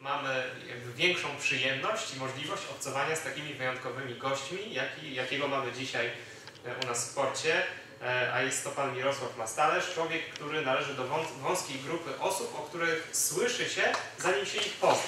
mamy jakby większą przyjemność i możliwość obcowania z takimi wyjątkowymi gośćmi, jakiego mamy dzisiaj u nas w porcie, a jest to pan Mirosław Mastalerz, człowiek, który należy do wąskiej grupy osób, o których słyszy się, zanim się ich pozna.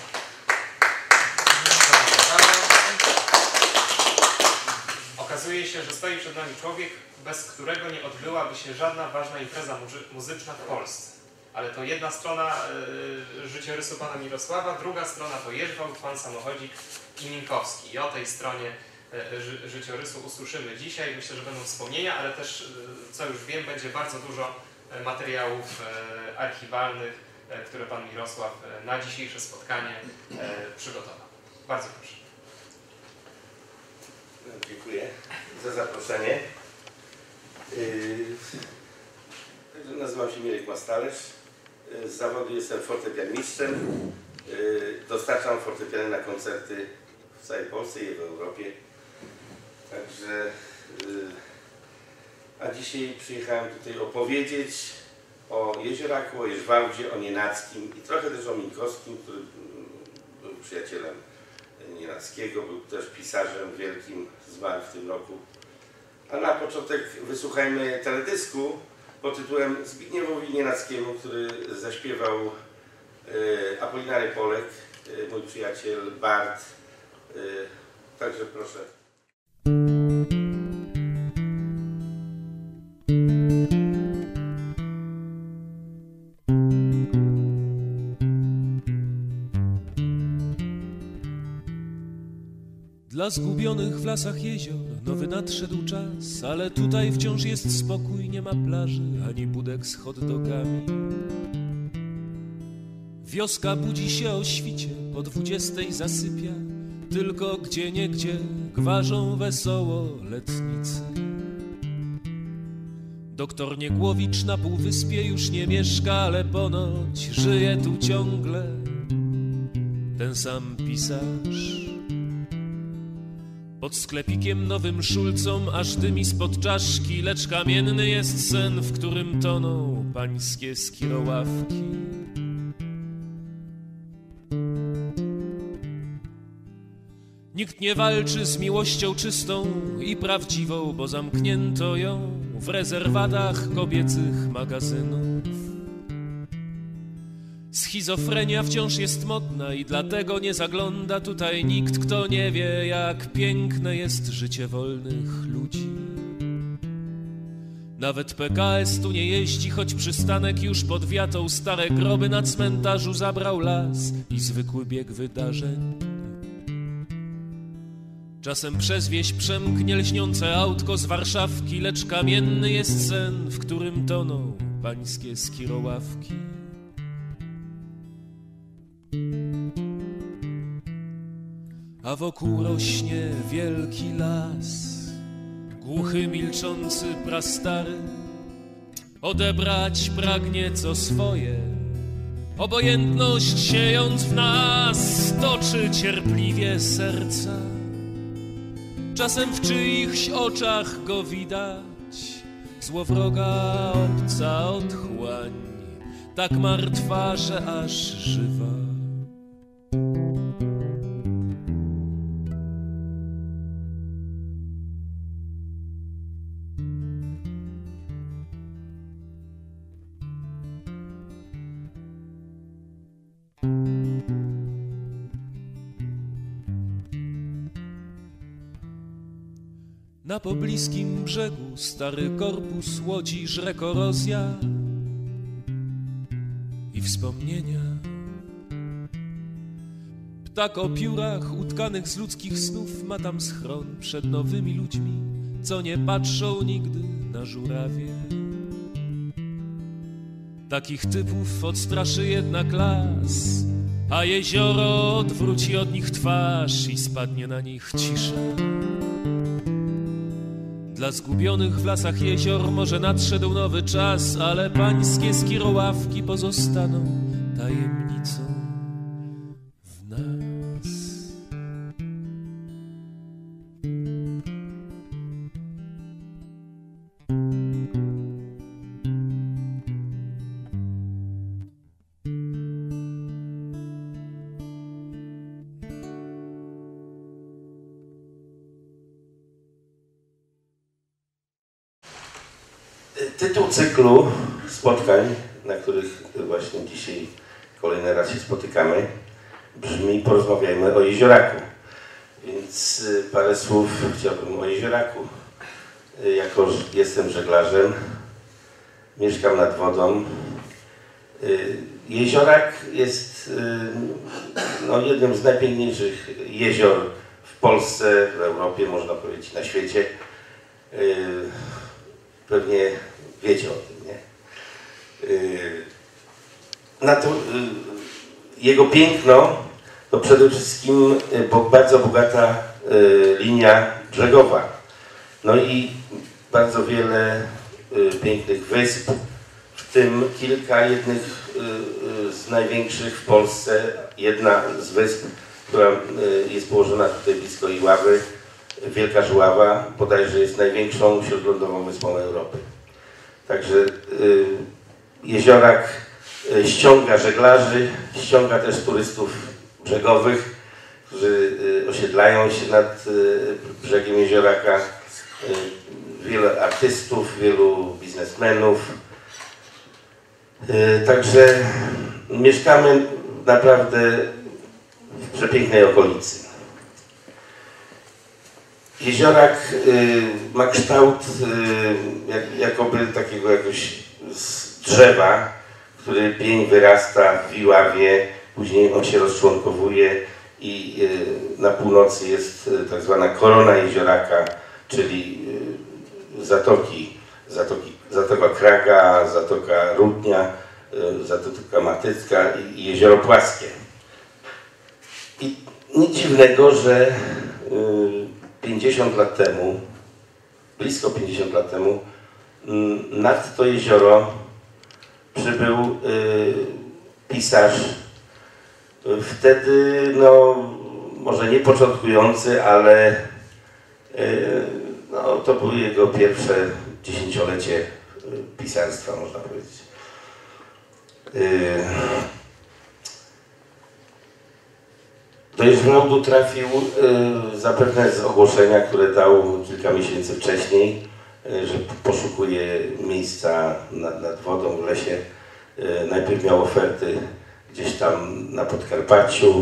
Okazuje się, że stoi przed nami człowiek, bez którego nie odbyłaby się żadna ważna impreza muzyczna w Polsce. Ale to jedna strona życiorysu pana Mirosława, druga strona to Jerzwałt, pan Samochodzik i Minkowski. I o tej stronie życiorysu usłyszymy dzisiaj. Myślę, że będą wspomnienia, ale też, co już wiem, będzie bardzo dużo materiałów archiwalnych, które pan Mirosław na dzisiejsze spotkanie przygotował. Bardzo proszę. Dziękuję za zaproszenie. Nazywam się Mirek Mastalerz. Z zawodu jestem fortepianmistrzem. Dostarczam fortepiany na koncerty w całej Polsce i w Europie. Także, a dzisiaj przyjechałem tutaj opowiedzieć o Jezioraku, o Jerzwałdzie, o Nienackim i trochę też o Minkowskim, który był przyjacielem Nienackiego, był też pisarzem wielkim, zmarł w tym roku. A na początek wysłuchajmy teledysku pod tytułem Zbigniewowi Nienackiemu, który zaśpiewał Apolinary Polek, mój przyjaciel Bart. Także proszę. Dla zgubionych w lasach jezior nowy nadszedł czas, ale tutaj wciąż jest spokój, nie ma plaży ani budek z hot dogami. Wioska budzi się o świcie, po 20 zasypia, tylko gdzieniegdzie gwarzą wesoło letnicy. Doktor Niegłowicz na półwyspie już nie mieszka, ale ponoć żyje tu ciągle ten sam pisarz. Pod sklepikiem nowym szulcom aż dymi spod czaszki, lecz kamienny jest sen, w którym toną pańskie skiroławki. Nikt nie walczy z miłością czystą i prawdziwą, bo zamknięto ją w rezerwatach kobiecych magazynów. Schizofrenia wciąż jest modna i dlatego nie zagląda tutaj nikt, kto nie wie, jak piękne jest życie wolnych ludzi. Nawet PKS tu nie jeździ, choć przystanek już pod wiatą, stare groby na cmentarzu zabrał las i zwykły bieg wydarzeń. Czasem przez wieś przemknie lśniące autko z Warszawki, lecz kamienny jest sen, w którym toną pańskie skiroławki. A wokół rośnie wielki las, głuchy, milczący, prastary. Odebrać pragnie co swoje, obojętność siejąc w nas, toczy cierpliwie serca. Czasem w czyichś oczach go widać, złowroga obca otchłań, tak martwa, że aż żywa. Na pobliskim brzegu stary korpus łodzi żre korozja i wspomnienia. Ptak o piórach utkanych z ludzkich snów ma tam schron przed nowymi ludźmi, co nie patrzą nigdy na żurawie. Takich typów odstraszy jednak las, a jezioro odwróci od nich twarz i spadnie na nich cisza. Dla zgubionych w lasach jezior może nadszedł nowy czas, ale pańskie skiroławki pozostaną tajemnicą w nas. Tytuł cyklu spotkań, na których właśnie dzisiaj kolejny raz się spotykamy, brzmi Porozmawiajmy o jezioraku. Więc parę słów chciałbym o jezioraku. Jako jestem żeglarzem, mieszkam nad wodą. Jeziorak jest jednym z najpiękniejszych jezior w Polsce, w Europie, można powiedzieć na świecie. Pewnie wiecie o tym, nie? Jego piękno to przede wszystkim bardzo bogata linia brzegowa. No i bardzo wiele pięknych wysp, w tym kilka jednych z największych w Polsce. Jedna z wysp, która jest położona tutaj blisko Iławy, Wielka Żuława, bodajże jest największą śródlądową wyspą Europy. Także jeziorak ściąga żeglarzy, ściąga też turystów brzegowych, którzy osiedlają się nad brzegiem jezioraka. Wielu artystów, wielu biznesmenów. Także mieszkamy naprawdę w przepięknej okolicy. Jeziorak ma kształt jakoby takiego jakiegoś drzewa, który pień wyrasta w Iławie, później on się rozczłonkowuje i na północy jest tak zwana korona jezioraka, czyli Zatoka Kraga, Zatoka Rudnia, Zatoka Matycka i Jezioro Płaskie. I nic dziwnego, że 50 lat temu, blisko 50 lat temu, nad to jezioro przybył pisarz, wtedy może nie początkujący, ale to było jego pierwsze dziesięciolecie pisarstwa, można powiedzieć. Do Jeżwałdu trafił zapewne z ogłoszenia, które dał kilka miesięcy wcześniej, że poszukuje miejsca nad wodą w lesie. Najpierw miał oferty gdzieś tam na Podkarpaciu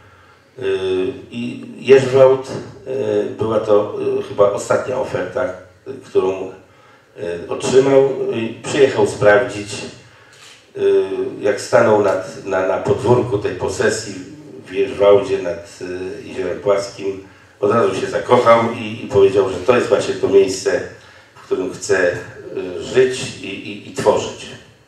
i Jeżwałd była to chyba ostatnia oferta, którą otrzymał. Przyjechał sprawdzić, jak stanął na podwórku tej posesji w Jeżwałdzie nad Jeziorem Płaskim, od razu się zakochał i powiedział, że to jest właśnie to miejsce, w którym chce żyć i tworzyć.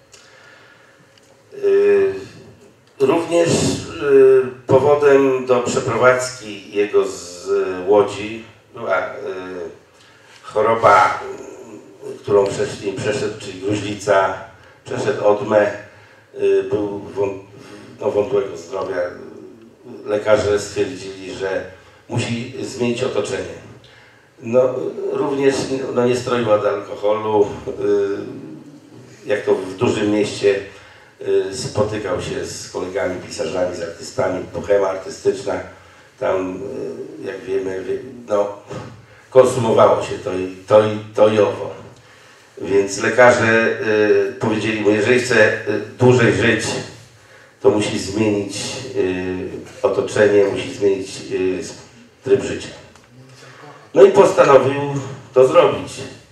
Również powodem do przeprowadzki jego z Łodzi była choroba, którą wcześniej przeszedł, czyli gruźlica, przeszedł odmę, był wątłego zdrowia. Lekarze stwierdzili, że musi zmienić otoczenie. Również nie stroił od alkoholu, jak to w dużym mieście. Spotykał się z kolegami pisarzami, z artystami, bohema artystyczna. Tam, jak wiemy, konsumowało się to i owo. Więc lekarze powiedzieli mu, jeżeli chce dłużej żyć, to musi zmienić otoczenie, musi zmienić tryb życia. No i postanowił to zrobić.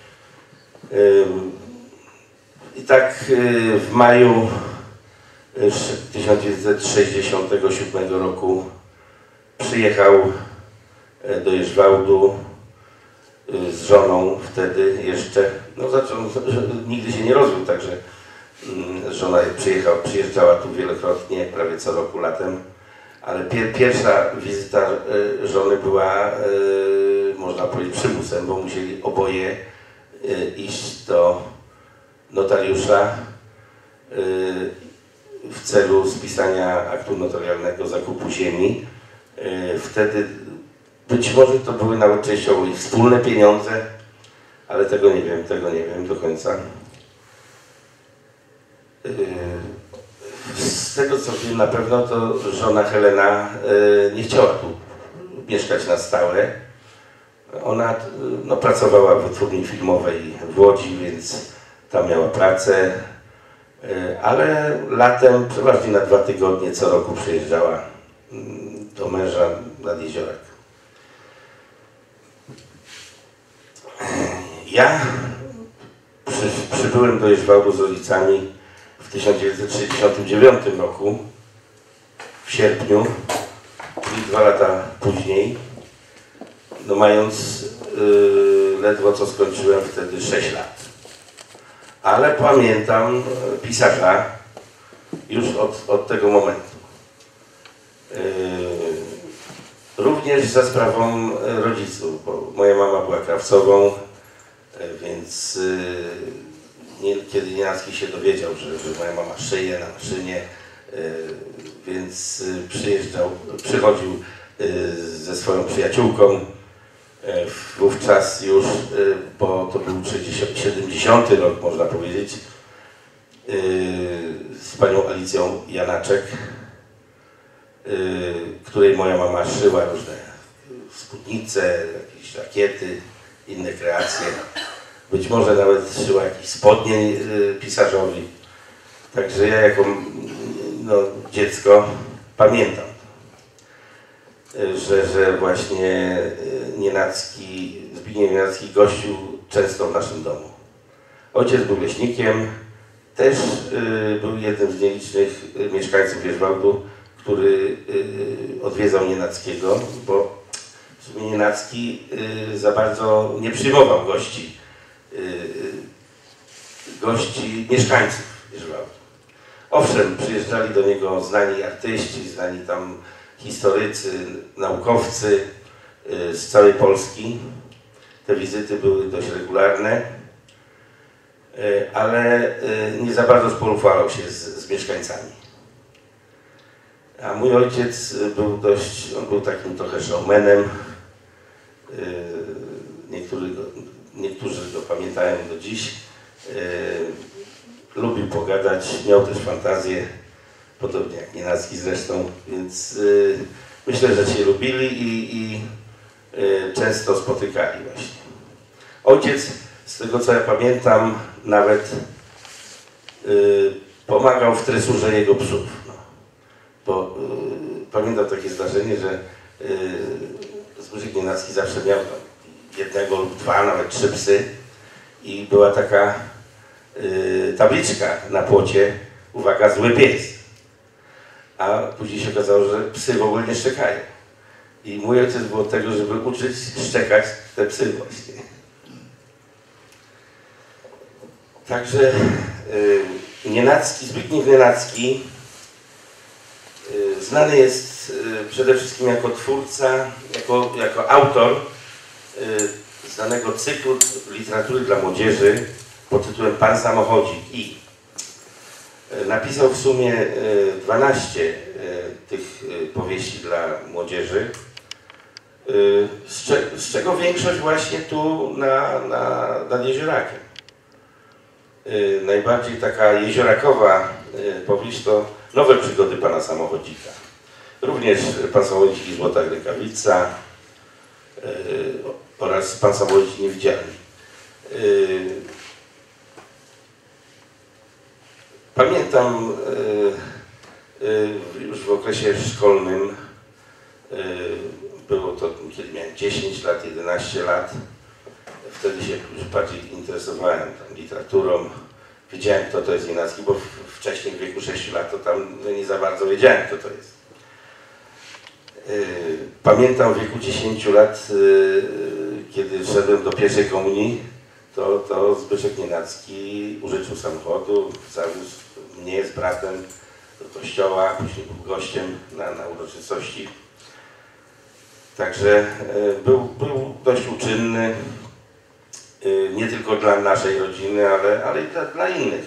I tak w maju 1967 roku przyjechał do Jeżwałdu z żoną wtedy jeszcze. Nigdy się nie rozwiódł, także żona przyjeżdżała tu wielokrotnie, prawie co roku latem. Ale pierwsza wizyta żony była, można powiedzieć, przymusem, bo musieli oboje iść do notariusza w celu spisania aktu notarialnego zakupu ziemi. Wtedy być może to były nawet częściowo ich wspólne pieniądze, ale tego nie wiem do końca. Z tego co wiem na pewno, to żona Helena nie chciała tu mieszkać na stałe. Ona pracowała w wytwórni filmowej w Łodzi, więc tam miała pracę, ale latem, przeważnie na 2 tygodnie co roku przyjeżdżała do męża nad Jeziorak. Ja przybyłem do Jeżwałdu z rodzicami w 1969 roku, w sierpniu, czyli 2 lata później, no mając ledwo co skończyłem wtedy 6 lat. Ale pamiętam pisarza już od tego momentu. Również za sprawą rodziców, bo moja mama była krawcową, więc kiedy Nienacki się dowiedział, że moja mama szyje na maszynie, więc przychodził ze swoją przyjaciółką, wówczas już, bo to był 70 rok, można powiedzieć, z panią Alicją Janaczek, której moja mama szyła różne spódnice, jakieś rakiety, inne kreacje. Być może nawet szyła jakieś spodnie pisarzowi. Także ja jako dziecko pamiętam, że właśnie Zbigniew Nienacki gościł często w naszym domu. Ojciec był leśnikiem, też był jednym z nielicznych mieszkańców Jeżwałdu, który odwiedzał Nienackiego, bo w sumie Nienacki za bardzo nie przyjmował gości mieszkańców Jeżwałdu. Owszem, przyjeżdżali do niego znani artyści, znani tam historycy, naukowcy z całej Polski. Te wizyty były dość regularne, ale nie za bardzo współpracował się z mieszkańcami. A mój ojciec był takim trochę showmanem. Niektórzy go pamiętają do dziś. Lubił pogadać, miał też fantazję, podobnie jak Nienacki zresztą, więc myślę, że się lubili i często spotykali właśnie. Ojciec, z tego co ja pamiętam, nawet pomagał w tresurze jego psów. No. Bo pamiętam takie zdarzenie, że Zbyszek Nienacki zawsze miał tam 1 lub 2, nawet 3 psy i była taka tabliczka na płocie, uwaga, zły pies. A później się okazało, że psy w ogóle nie szczekają. I mój ojciec był od tego, żeby uczyć szczekać te psy właśnie. Także Zbigniew Nienacki znany jest przede wszystkim jako twórca, jako autor znanego cyklu literatury dla młodzieży pod tytułem Pan Samochodzik i napisał w sumie 12 tych powieści dla młodzieży, z czego większość właśnie tu nad Jeziorakiem. Najbardziej taka jeziorakowa powieść to Nowe przygody Pana Samochodzika. Również Pan Samochodzik i Złota Rękawica oraz Pan Samochodzik Niewidzialny. Pamiętam już w okresie szkolnym, było to kiedy miałem 10 lat, 11 lat, wtedy się już bardziej interesowałem tam literaturą, wiedziałem kto to jest Nienacki, bo wcześniej w wieku 6 lat to tam nie za bardzo wiedziałem kto to jest. Pamiętam w wieku 10 lat, kiedy szedłem do pierwszej komunii, to Zbyszek Nienacki użyczył samochodu, zawiózł mnie z bratem do kościoła, później był gościem na uroczystości. Także był dość uczynny, nie tylko dla naszej rodziny, ale i dla innych.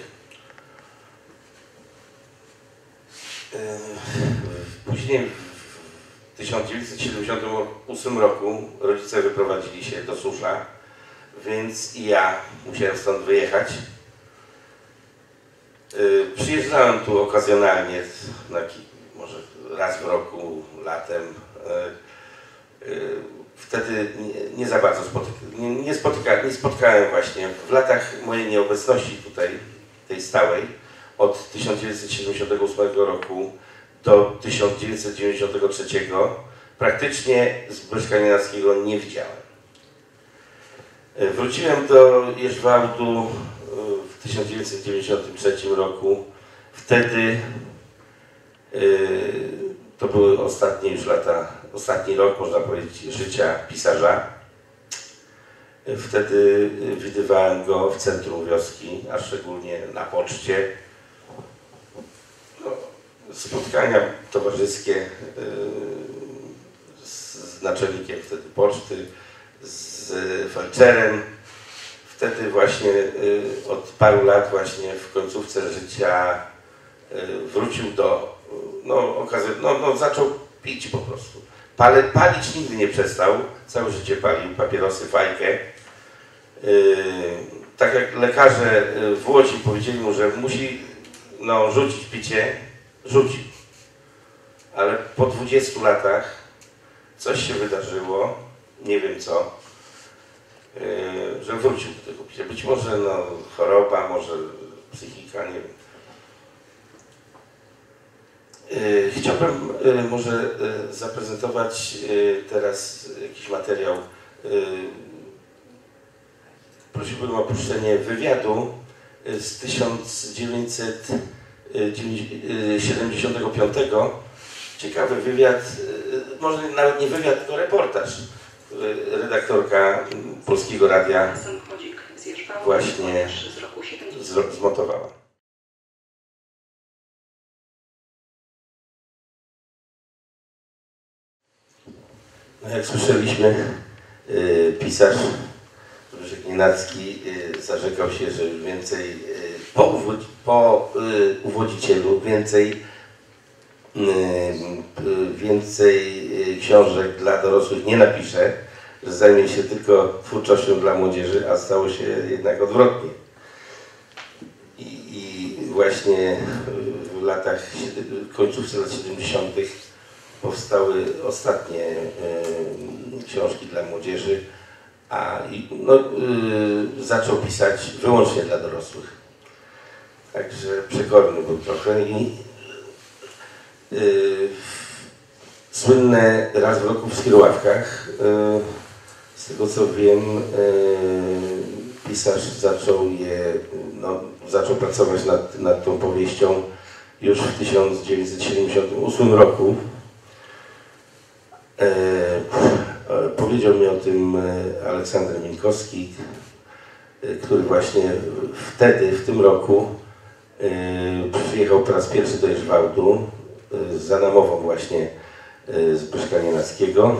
Później w 1978 roku rodzice wyprowadzili się do Susza, więc i ja musiałem stąd wyjechać. Przyjeżdżałem tu okazjonalnie, może raz w roku, latem. wtedy nie za bardzo nie spotkałem właśnie w latach mojej nieobecności tutaj, tej stałej, od 1978 roku do 1993 praktycznie Zbyszka Nienackiego nie widziałem. Wróciłem do Jeżwałdu w 1993 roku. Wtedy to były ostatnie już lata, ostatni rok, można powiedzieć, życia pisarza. Wtedy widywałem go w centrum wioski, a szczególnie na poczcie. No, spotkania towarzyskie z naczelnikiem wtedy poczty, z felczerem. Wtedy właśnie od paru lat właśnie w końcówce życia wrócił do, zaczął pić po prostu. Palić nigdy nie przestał, całe życie palił papierosy, fajkę. Tak jak lekarze w Łodzi powiedzieli mu, że musi rzucić picie, rzucił. Ale po 20 latach coś się wydarzyło, nie wiem co, że wrócił do tego picia. Być może choroba, może psychika, nie wiem. Chciałbym może zaprezentować teraz jakiś materiał. Prosiłbym o opuszczenie wywiadu z 1975. Ciekawy wywiad, może nawet nie wywiad, tylko reportaż. Redaktorka Polskiego Radia właśnie zmontowała. Jak słyszeliśmy, pisarz Zbyszek Nienacki zarzekał się, że już więcej po uwodzicielu więcej książek dla dorosłych nie napisze, że zajmie się tylko twórczością dla młodzieży, a stało się jednak odwrotnie. I właśnie w latach, końcówce lat 70. powstały ostatnie książki dla młodzieży, a zaczął pisać wyłącznie dla dorosłych. Także przekorny był trochę i słynne raz w roku w Skierławkach, z tego co wiem, pisarz zaczął pracować nad tą powieścią już w 1978 roku. Powiedział mi o tym Aleksander Minkowski, który właśnie wtedy, w tym roku przyjechał po raz pierwszy do Jeżwałdu za namową właśnie Zbyszka Nienackiego.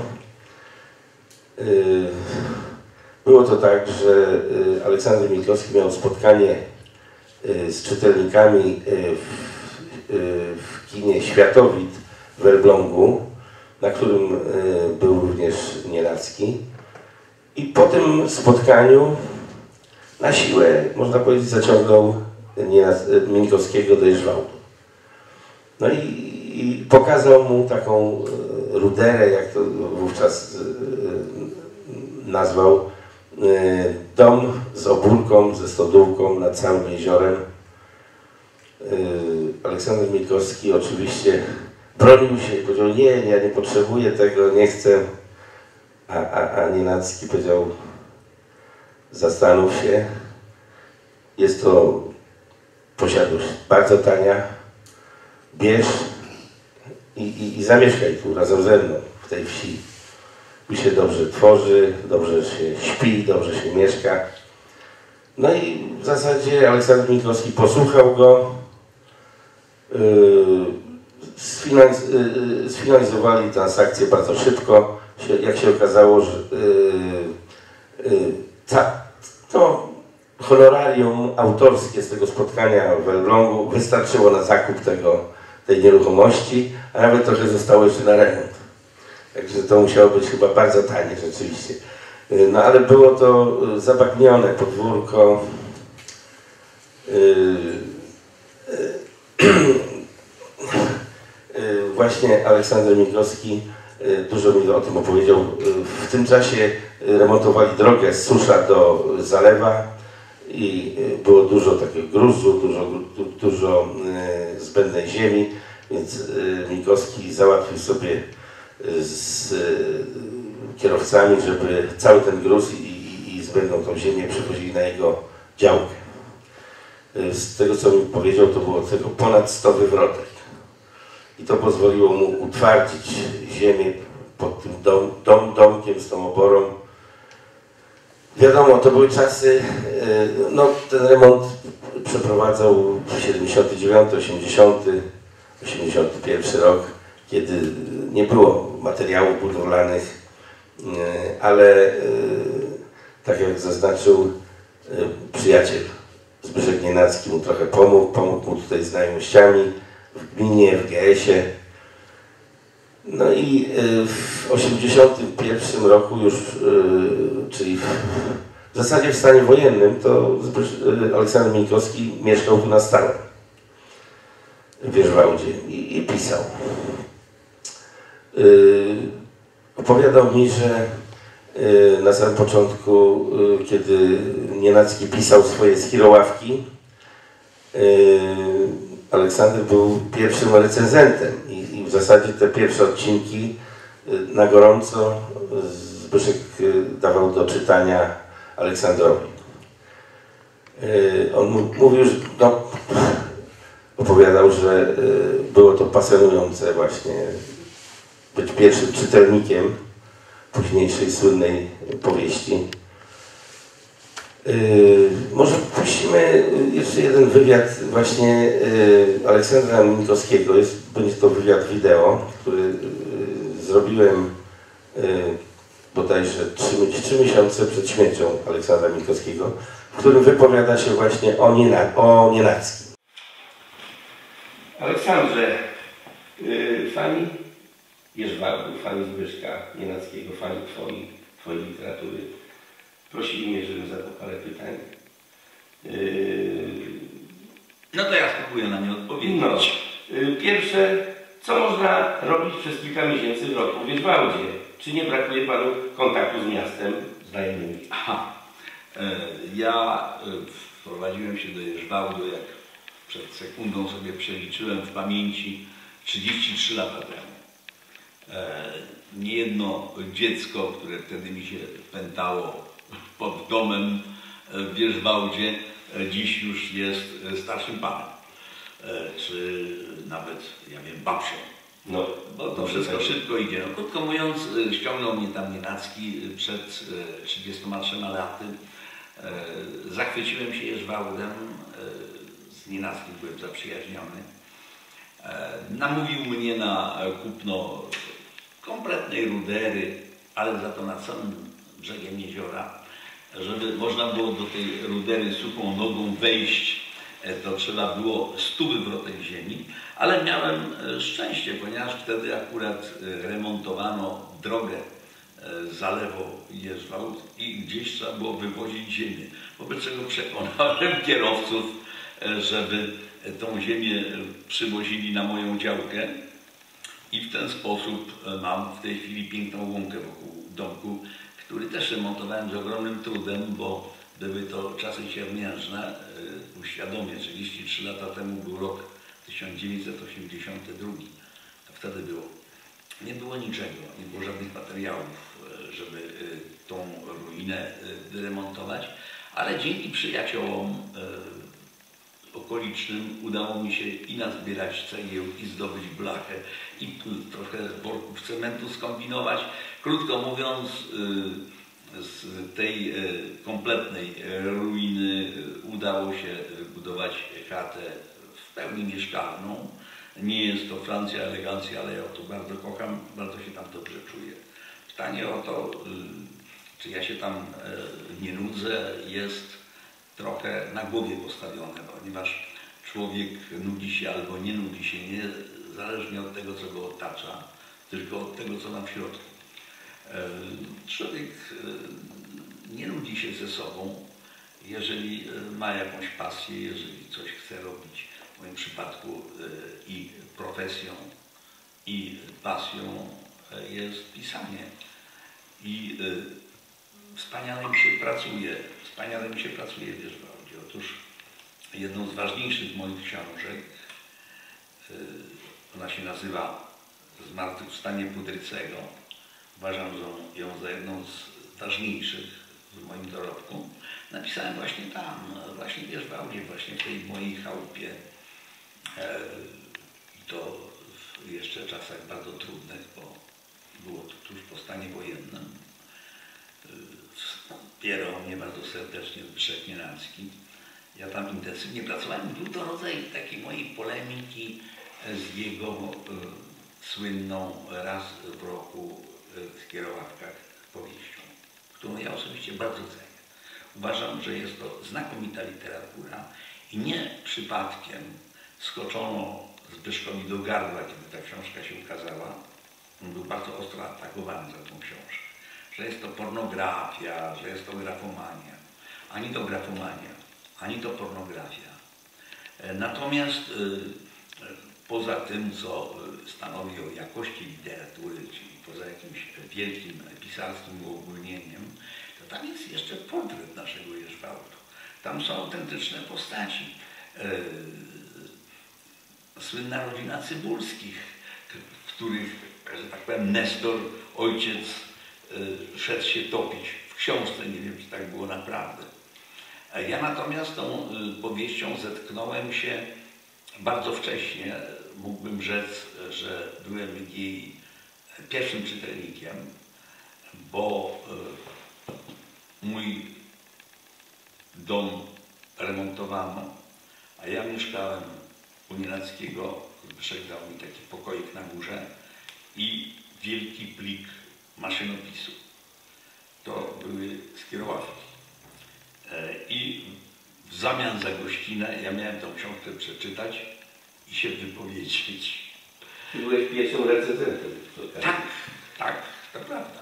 Było to tak, że Aleksander Minkowski miał spotkanie z czytelnikami w kinie Światowid w Elblągu, na którym był również Nienacki. I po tym spotkaniu na siłę, można powiedzieć, zaciągnął Minkowskiego do Jeżwałdu. No i pokazał mu taką ruderę, jak to wówczas nazwał, dom z obórką, ze stodółką nad całym jeziorem. Aleksander Minkowski oczywiście bronił się i powiedział: nie, ja nie potrzebuję tego, nie chcę. A Nienacki powiedział: zastanów się, jest to posiadłość bardzo tania, bierz i zamieszkaj tu razem ze mną w tej wsi. Tu się dobrze tworzy, dobrze się śpi, dobrze się mieszka. No i w zasadzie Aleksander Minkowski posłuchał go, sfinalizowali transakcję bardzo szybko. Jak się okazało, że to honorarium autorskie z tego spotkania w Elblągu wystarczyło na zakup tej nieruchomości, a nawet trochę zostało jeszcze na remont. Także to musiało być chyba bardzo tanie rzeczywiście. No ale było to zabagnione podwórko. Właśnie Aleksander Minkowski dużo mi o tym opowiedział. W tym czasie remontowali drogę z Susza do Zalewa i było dużo takiego gruzu, dużo zbędnej ziemi, więc Minkowski załatwił sobie z kierowcami, żeby cały ten gruz i zbędną tą ziemię przewozili na jego działkę. Z tego, co mi powiedział, to było tego ponad 100 wywrotek. I to pozwoliło mu utwardzić ziemię pod tym domkiem z tą oborą. Wiadomo, to były czasy, no ten remont przeprowadzał w 79, 80, 81 rok, kiedy nie było materiałów budowlanych, ale tak jak zaznaczył przyjaciel Zbyszek Nienacki mu trochę pomógł mu tutaj znajomościami w gminie, w GS-ie. No i w 81 roku już, czyli w zasadzie w stanie wojennym, to Aleksander Minkowski mieszkał tu na stałe w Wierzwałdzie i pisał. Opowiadał mi, że na samym początku, kiedy Nienacki pisał swoje Skiroławki, Aleksander był pierwszym recenzentem i w zasadzie te pierwsze odcinki na gorąco Zbyszek dawał do czytania Aleksandrowi. On mówił, że no, opowiadał, że było to pasjonujące właśnie być pierwszym czytelnikiem późniejszej słynnej powieści. Może puścimy jeszcze jeden wywiad właśnie Aleksandra Minkowskiego. Będzie to wywiad wideo, który zrobiłem bodajże 3 miesiące przed śmiercią Aleksandra Minkowskiego, w którym wypowiada się właśnie o Nienackim. Aleksandrze, fani Wierzwałdu, fani Zbyszka Nienackiego, fani twojej literatury prosili mnie, żebym zadał parę pytań. No to ja spróbuję na nie odpowiedzieć. No. Pierwsze, co można robić przez kilka miesięcy w roku w Wierzwałdzie? Czy nie brakuje panu kontaktu z miastem, znajomymi? Aha. Ja wprowadziłem się do Wierzwałdu, jak przed sekundą sobie przeliczyłem w pamięci, 33 lata temu. Niejedno dziecko, które wtedy mi się pętało pod domem w Wierzwałdzie, dziś już jest starszym panem, czy nawet, ja wiem, babcią. No, bo to wszystko szybko idzie. No, krótko mówiąc, ściągnął mnie tam Nienacki przed 33 laty. Zachwyciłem się Wierzwałdem, z Nienackim byłem zaprzyjaźniony. Namówił mnie na kupno kompletnej rudery, ale za to nad samym brzegiem jeziora. Żeby można było do tej rudery suchą nogą wejść, to trzeba było 100 wywrotek ziemi, ale miałem szczęście, ponieważ wtedy akurat remontowano drogę Zalewo-Wierzwałd i gdzieś trzeba było wywozić ziemię. Wobec czego przekonałem kierowców, żeby tą ziemię przywozili na moją działkę i w ten sposób mam w tej chwili piękną łąkę wokół domku, który też remontowałem z ogromnym trudem, bo były to czasy siermiężne. Uświadomię, 33 lata temu był rok 1982. To wtedy nie było niczego, nie było żadnych materiałów, żeby tą ruinę wyremontować, ale dzięki przyjaciołom okolicznym udało mi się i nazbierać cegieł, i zdobyć blachę, i trochę worków cementu skombinować. Krótko mówiąc, z tej kompletnej ruiny udało się wybudować chatę w pełni mieszkalną. Nie jest to Francja, elegancja, ale ja to bardzo kocham, bardzo się tam dobrze czuję. Pytanie o to, czy ja się tam nie nudzę, jest trochę na głowie postawione, ponieważ człowiek nudzi się albo nie nudzi się, nie zależnie od tego, co go otacza, tylko od tego, co ma w środku. Człowiek nie nudzi się ze sobą, jeżeli ma jakąś pasję, jeżeli coś chce robić. W moim przypadku i profesją, i pasją jest pisanie. I wspaniale mi się pracuje w Wierzbałdzie. Otóż jedną z ważniejszych moich książek, ona się nazywa Zmartwychwstanie Kudrycego. Uważam ją za jedną z ważniejszych w moim dorobku. Napisałem właśnie tam, właśnie w Wierzbałdzie, właśnie w tej mojej chałupie. I to w jeszcze czasach bardzo trudnych, bo było to tuż po stanie wojennym. Wspierał mnie bardzo serdecznie Zbyszek Nienacki. Ja tam intensywnie pracowałem. Był to rodzaj takiej mojej polemiki z jego słynną raz w roku w Kierowawkach powieścią, którą ja osobiście bardzo cenię. Uważam, że jest to znakomita literatura i nie przypadkiem skoczono Zbyszkowi do gardła, kiedy ta książka się ukazała. On był bardzo ostro atakowany za tą książkę. Że jest to pornografia, że jest to grafomania. Ani to grafomania, ani to pornografia. Natomiast poza tym, co stanowi o jakości literatury, czyli poza jakimś wielkim pisarskim uogólnieniem, to tam jest jeszcze portret naszego Wierzbałtu. Tam są autentyczne postaci. Słynna rodzina Cybulskich, w których, że tak powiem, Nestor, ojciec, szedł się topić w książce. Nie wiem, czy tak było naprawdę. Ja natomiast tą powieścią zetknąłem się bardzo wcześnie. Mógłbym rzec, że byłem jej pierwszym czytelnikiem, bo mój dom remontowano, a ja mieszkałem u Nienackiego. Zbyszek dał mi taki pokoik na górze i wielki plik maszynopisu. To były skierowawki. I w zamian za gościnę ja miałem tą książkę przeczytać i się wypowiedzieć. Ty byłeś pierwszym recenzentem. Tak, to prawda.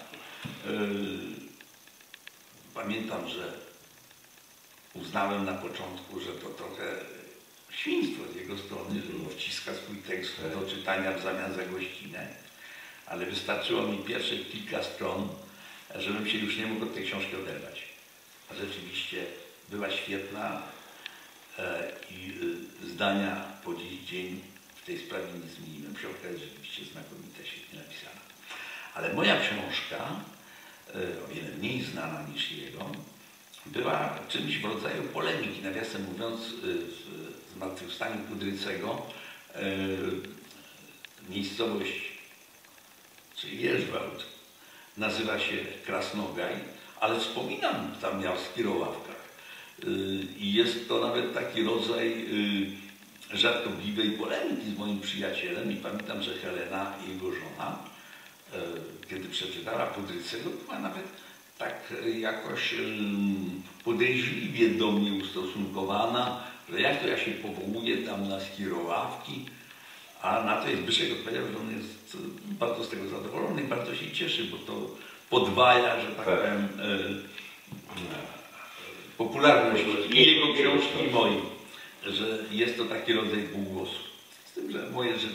Pamiętam, że uznałem na początku, że to trochę świństwo z jego strony, że wciska swój tekst do czytania w zamian za gościnę, ale wystarczyło mi pierwszych kilka stron, żebym się już nie mógł od tej książki oderwać. A rzeczywiście była świetna i zdania po dziś dzień w tej sprawie nie zmieniłem. Książka jest rzeczywiście znakomita, świetnie napisana. Ale moja książka, o wiele mniej znana niż jego, była czymś w rodzaju polemiki. Nawiasem mówiąc, w Zmartwychwstaniu Kudrycego miejscowość, czyli Wierzbałt, nazywa się Krasnogaj, ale wspominam tam miał w Kierowawkach. I jest to nawet taki rodzaj żartobliwej polemiki z moim przyjacielem i pamiętam, że Helena, jego żona, kiedy przeczytała Kudrycego, była nawet tak jakoś podejrzliwie do mnie ustosunkowana, że jak to ja się powołuję tam na Skierowawki, a na to Zbyszek odpowiedział, że on jest bardzo z tego zadowolony i bardzo się cieszy, bo to podwaja, że tak powiem, popularność i jego książki i mojej, że jest to taki rodzaj półgłosu. Z tym, że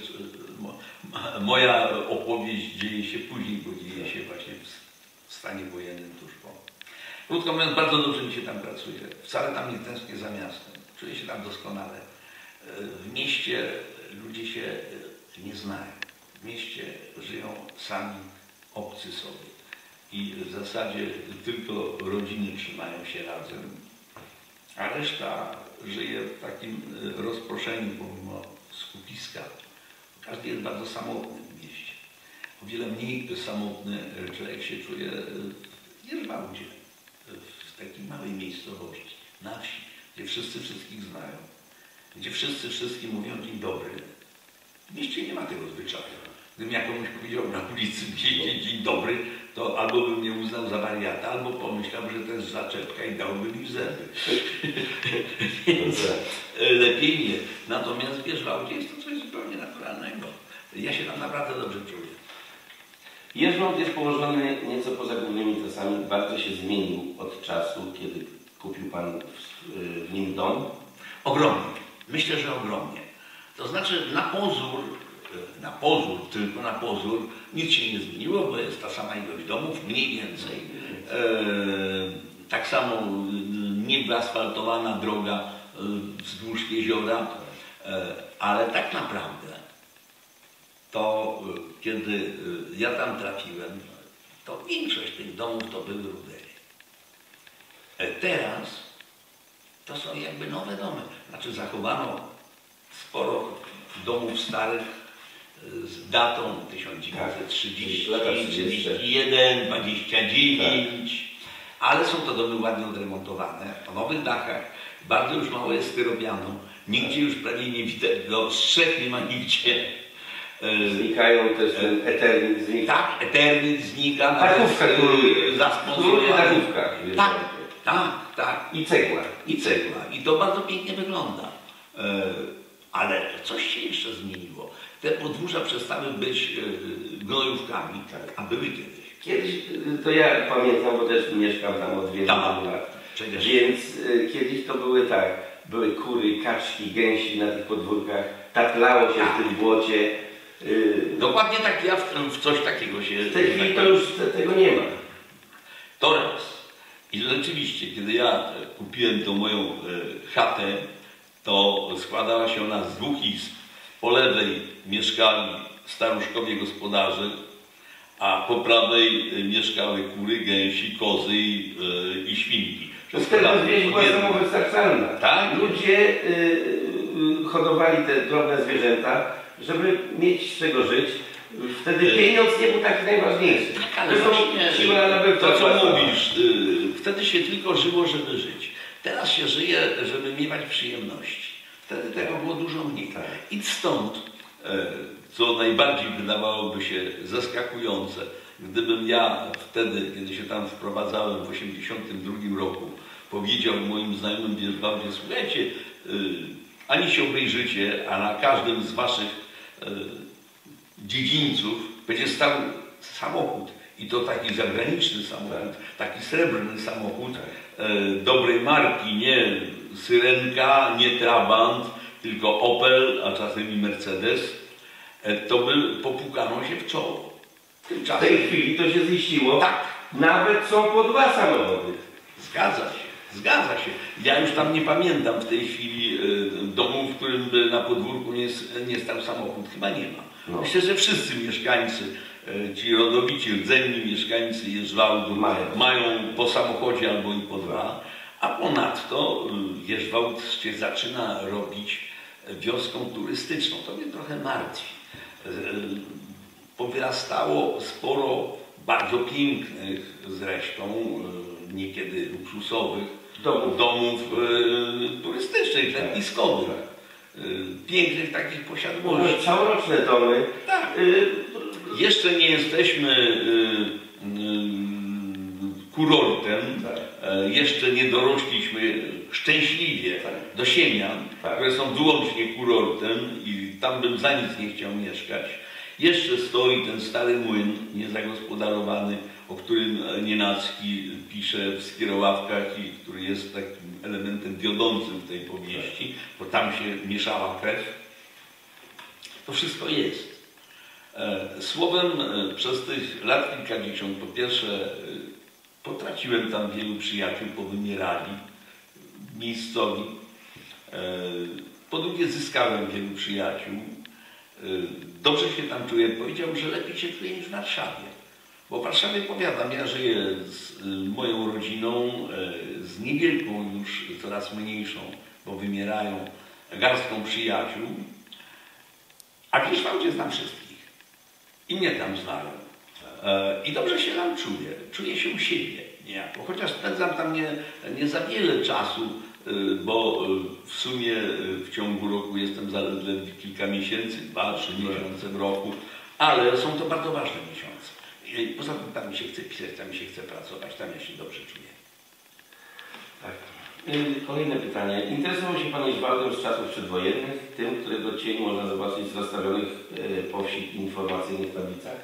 moja opowieść dzieje się później, bo dzieje się właśnie w stanie wojennym tuż po. Krótko mówiąc, bardzo dobrze mi się tam pracuje. Wcale tam nie tęsknię za miastem. Czuję się tam doskonale. W mieście ludzie się nie znają. W mieście żyją sami, obcy sobie. I w zasadzie tylko rodziny trzymają się razem, a reszta żyje w takim rozproszeniu pomimo skupiska. Każdy jest bardzo samotny w mieście. O wiele mniej samotny człowiek się czuje w Wierzbałdzie, w takiej małej miejscowości, na wsi, gdzie wszyscy wszystkich znają, gdzie wszyscy wszystkim mówią dzień dobry. W mieście nie ma tego zwyczaju. Gdybym ja komuś powiedział na ulicy dzień dobry, to albo bym mnie uznał za wariata, albo pomyślał, że to jest zaczepka i dałby mi w zęby. Więc lepiej nie. Natomiast w Wierzbałdzie jest to coś zupełnie naturalnego. Ja się tam naprawdę dobrze czuję. Wierzbałt jest położony nieco poza głównymi trasami. Bardzo się zmienił od czasu, kiedy kupił Pan w nim dom. Ogromnie. Myślę, że ogromnie. To znaczy na pozór na pozór, tylko na pozór, nic się nie zmieniło, bo jest ta sama ilość domów, mniej więcej. Tak samo niewyasfaltowana droga wzdłuż jeziora, ale tak naprawdę to kiedy ja tam trafiłem, to większość tych domów to były rudery. Teraz to są jakby nowe domy. Znaczy zachowano sporo domów starych z datą 1930, 31, 29, ale są to domy ładnie odremontowane, o nowych dachach, bardzo już mało jest styropianu, nigdzie już prawie nie widać, strzech nie ma nigdzie. Znikają też ten eternit znika. Tak, eternit znika. Dachówka króluje. Zasponsorowany. Tak. I cegła. I to bardzo pięknie wygląda. Ale coś się jeszcze zmieniło. Te podwórza przestały być gnojówkami, a były kiedyś. Kiedyś, to ja pamiętam, bo też mieszkam tam od wielu lat. Więc kiedyś to były kury, kaczki, gęsi na tych podwórkach, taplało się w tym błocie. Dokładnie tak, ja w coś takiego się... W tej chwili to już tego nie ma. To raz. I rzeczywiście, kiedy ja kupiłem tą moją chatę, to składała się ona z 2 izb. Po lewej mieszkali staruszkowie gospodarze, a po prawej mieszkały kury, gęsi, kozy i świnki. Wtedy wieś była samowystarczalna. Tak? Ludzie hodowali te drobne zwierzęta, żeby mieć z czego żyć. Wtedy pieniądz nie był taki najważniejszy. Tak, ale właśnie to co mówisz, wtedy się tylko żyło, żeby żyć. Teraz się żyje, żeby miewać przyjemności. Wtedy tego było dużo mniej. I stąd, co najbardziej wydawałoby się zaskakujące, gdybym ja wtedy, kiedy się tam wprowadzałem w 1982 roku, powiedział moim znajomym w Wierzbałdzie, słuchajcie, ani się obejrzycie, a na każdym z waszych dziedzińców będzie stał samochód. I to taki zagraniczny samochód, taki srebrny samochód dobrej marki, nie Syrenka, nie Trabant, tylko Opel, a czasem i Mercedes, to by popukano się w czoło. W tej chwili to się ziściło. Tak. Nawet są po 2 samochody. Zgadza się. Ja już tam nie pamiętam w tej chwili domu, w którym by na podwórku nie stał samochód. Chyba nie ma. No. Myślę, że wszyscy mieszkańcy, ci rodowici, rdzenni mieszkańcy Jeżwałdu mają po samochodzie albo i po 2. A ponadto Jeżwałd się zaczyna robić wioską turystyczną. To mnie trochę martwi. Powyrastało sporo bardzo pięknych zresztą, niekiedy luksusowych domów turystycznych, letniskowych. Pięknych takich posiadłości. Całoroczne domy. Tak. Jeszcze nie jesteśmy kurortem, jeszcze nie dorośliśmy szczęśliwie do Siemian, które są wyłącznie kurortem i tam bym za nic nie chciał mieszkać. Jeszcze stoi ten stary młyn niezagospodarowany, o którym Nienacki pisze w Skierowawkach i który jest takim elementem wiodącym w tej powieści, bo tam się mieszała krew. To wszystko jest. Słowem, przez tych lat kilkadziesiąt, po pierwsze potraciłem tam wielu przyjaciół, powymierali miejscowi. Po drugie zyskałem wielu przyjaciół. Dobrze się tam czuję. Powiedział, że lepiej się czuję niż w Warszawie. Bo w Warszawie, powiadam, ja żyję z moją rodziną, z niewielką już, coraz mniejszą, bo wymierają, garstką przyjaciół. A w Jeżwałdzie znam wszystkich. I mnie tam znają. I dobrze się tam czuję. Czuję się u siebie niejako. Chociaż spędzam tam nie za wiele czasu, bo w sumie w ciągu roku jestem zaledwie kilka miesięcy, 2-3 miesiące w roku, ale są to bardzo ważne miesiące. I poza tym tam mi się chce pisać, tam mi się chce pracować, tam ja się dobrze czuję. Tak. Kolejne pytanie. Interesował się Pan Jeżwałdem z czasów przedwojennych, tym, którego cień można zobaczyć z rozstawionych po wsi informacyjnych tablicach?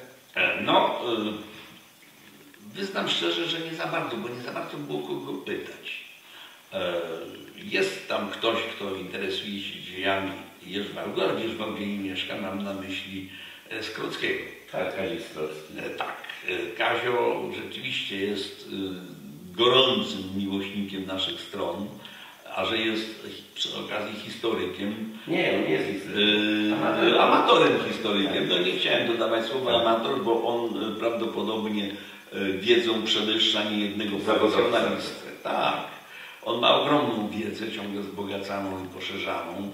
Wyznam szczerze, że nie za bardzo, bo nie za bardzo było kogo pytać. Jest tam ktoś, kto interesuje się dziejami Jerzwałdu, ale w Jerzwałdzie nie mieszka, mam na myśli Skrockiego. Tak, Kazik Skrocki. Tak, Kazio rzeczywiście jest gorącym miłośnikiem naszych stron, a że jest przy okazji historykiem. Nie, on nie jest historykiem. Amatorem historykiem. No nie chciałem dodawać słowa amator, bo on prawdopodobnie wiedzą przewyższa niejednego profesjonalistę. Tak. On ma ogromną wiedzę, ciągle wzbogacaną i poszerzaną.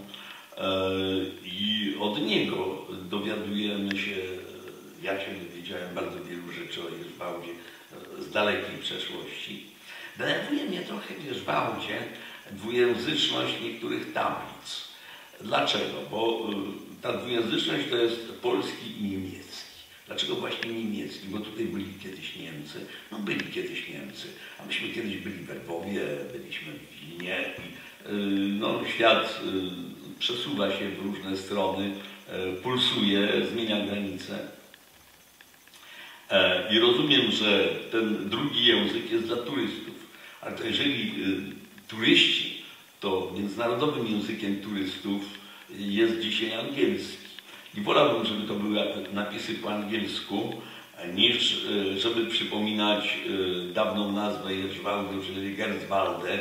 I od niego dowiadujemy się, ja się dowiedziałem bardzo wielu rzeczy o Jerzwałdzie z dalekiej przeszłości. Denerwuje mnie trochę w Jerzwałdzie dwujęzyczność niektórych tablic. Dlaczego? Bo ta dwujęzyczność to jest polski i niemiecki. Dlaczego właśnie niemiecki? Bo tutaj byli kiedyś Niemcy. No byli kiedyś Niemcy. A myśmy kiedyś byli w Lwowie, byliśmy w Wilnie i no, świat przesuwa się w różne strony, pulsuje, zmienia granice. I rozumiem, że ten drugi język jest dla turystów. Ale to jeżeli turyści, to międzynarodowym językiem turystów jest dzisiaj angielski. I wolałbym, żeby to były napisy po angielsku, niż żeby przypominać dawną nazwę Jerzwałdu, czyli Gerswalde,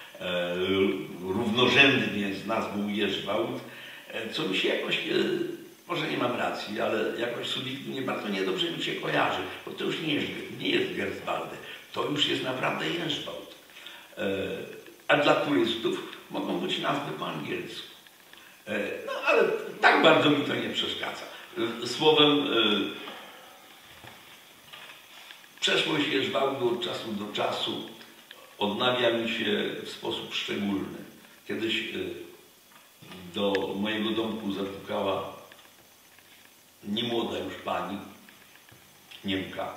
równorzędnie z nazwą Jerzwałd, co mi się jakoś, może nie mam racji, ale jakoś subiektywnie bardzo niedobrze mi się kojarzy, bo to już nie jest Gerswalde, to już jest naprawdę Jerzwałd. A dla turystów mogą być nazwy po angielsku. No ale tak bardzo mi to nie przeszkadza. Słowem, przeszłość Jerzwałdu od czasu do czasu odnawia mi się w sposób szczególny. Kiedyś do mojego domku zapukała niemłoda już pani, Niemka.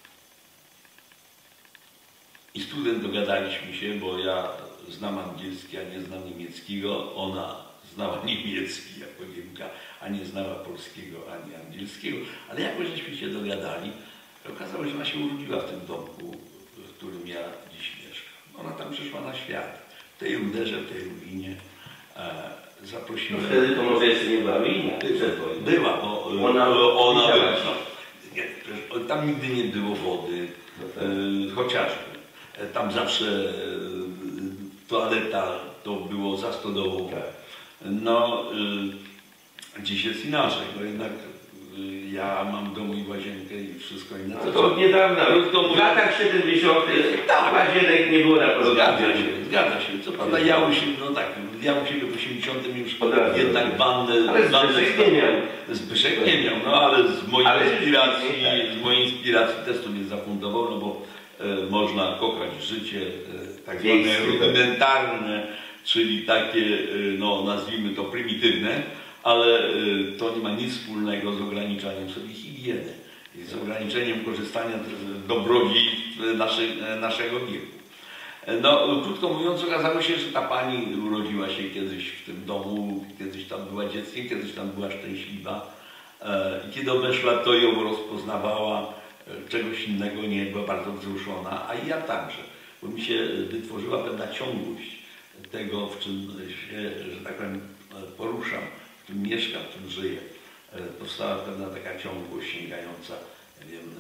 I z trudem dogadaliśmy się, bo ja znam angielski, a nie znam niemieckiego. Ona znała niemiecki jako Niemka, a nie znała polskiego ani angielskiego. Ale jakoś żeśmy się dogadali. Okazało się, że ona się urodziła w tym domku, w którym ja dziś mieszkam. Ona tam przyszła na świat. W tej ruderze, w tej ruinie. Zaprosiłem. No wtedy to może jeszcze nie była ruina. Była, bo ona była. Tam nigdy nie było wody, chociażby. Tam zawsze toaleta to było za stodołą. No, dziś jest inaczej, bo jednak ja mam dom i łazienkę i wszystko inne. No to od niedawna, w latach 70. Tak, łazienek nie było na Zgadza się. Co prawda Jałuś, no tak, Jałuś w 80 już jednak wannę. Ale Zbyszek nie miał. Zbyszek nie miał, no ale z mojej inspiracji też sobie zafundował, no bo można kochać życie tak zwane rudymentarne, czyli takie, no nazwijmy to prymitywne, ale to nie ma nic wspólnego z ograniczaniem sobie higieny i z ograniczeniem korzystania z dobrodziejstw naszego wieku. No, krótko mówiąc, okazało się, że ta pani urodziła się kiedyś w tym domu, kiedyś tam była dzieckiem, kiedyś tam była szczęśliwa i kiedy weszła, to ją rozpoznawała, czegoś innego nie, była bardzo wzruszona, a i ja także, bo mi się wytworzyła pewna ciągłość tego, w czym się, że tak powiem, poruszam, w czym mieszkam, w czym żyję. Powstała pewna taka ciągłość sięgająca, nie wiem,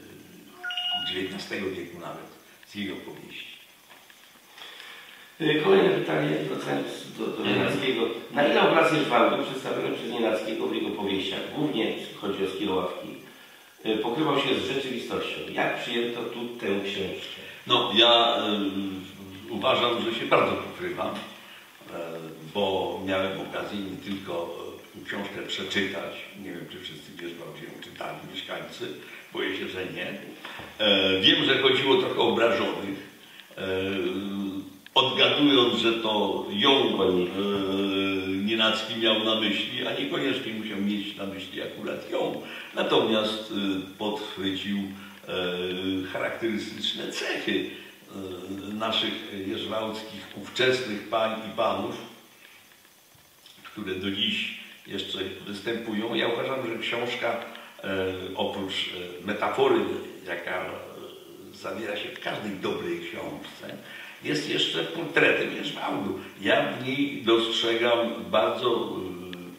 XIX wieku nawet, z jego powieści. Kolejne pytanie, wracając do Nienackiego. Na ile obraz Jerzwałdu przedstawiony przez Nienackiego w jego powieściach, głównie jeśli chodzi o Skierławki, pokrywał się z rzeczywistością? Jak przyjęto tu tę książkę? No, ja uważam, że się bardzo pokrywa, bo miałem okazję nie tylko książkę przeczytać, nie wiem, czy wszyscy w Jerzwałdzie ją czytali, mieszkańcy, boję się, że nie. Wiem, że chodziło trochę o obrażonych, odgadując, że to ją Nienacki miał na myśli, a niekoniecznie musiał mieć na myśli akurat ją. Natomiast podchwycił charakterystyczne cechy naszych jerzwałdzkich ówczesnych pań i panów, które do dziś jeszcze występują. Ja uważam, że książka oprócz metafory, jaka zawiera się w każdej dobrej książce, jest jeszcze portretem Jerzwałdu. Ja w niej dostrzegam bardzo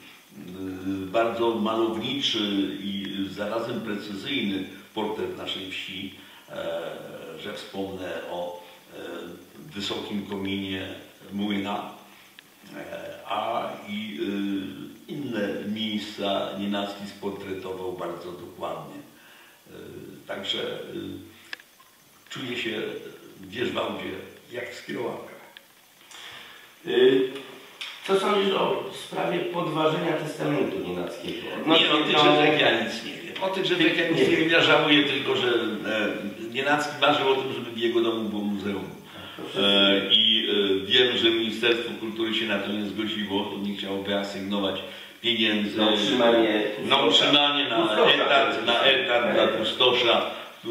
bardzo malowniczy i zarazem precyzyjny portret naszej wsi, że wspomnę o wysokim kominie młyna, a i inne miejsca nienacki sportretował bardzo dokładnie. Także czuję się w Wierzbałdzie jak w Skirołapkach. Co sądzisz o sprawie podważenia testamentu nienackiego? Nie, o tych rzeczach ja nic nie wiem. O tych rzeczach ja nic nie wiem. Ja żałuję tylko, że Nienacki marzył o tym, żeby w jego domu było muzeum. I wiem, że Ministerstwo Kultury się na to nie zgodziło, nie chciało wyasygnować pieniędzy na utrzymanie, na etat dla kustosza,